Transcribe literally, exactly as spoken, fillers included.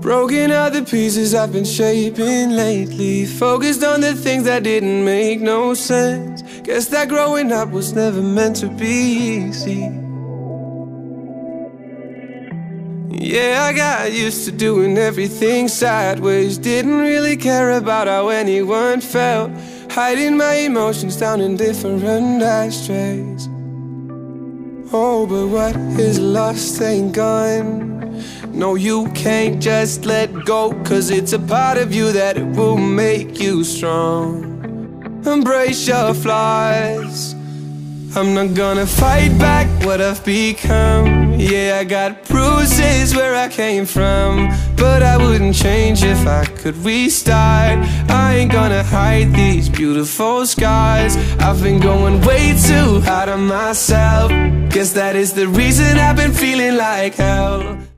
Broken out the pieces I've been shaping lately, focused on the things that didn't make no sense. Guess that growing up was never meant to be easy. Yeah, I got used to doing everything sideways, didn't really care about how anyone felt, hiding my emotions down in different ashtrays. Oh, but what is lost ain't gone. No, you can't just let go, 'cause it's a part of you that it will make you strong. Embrace your flaws. I'm not gonna fight back what I've become. Yeah, I got bruises where I came from, but I wouldn't change if I could restart. I ain't gonna hide these beautiful scars. I've been going way too hard on myself. Guess that is the reason I've been feeling like hell.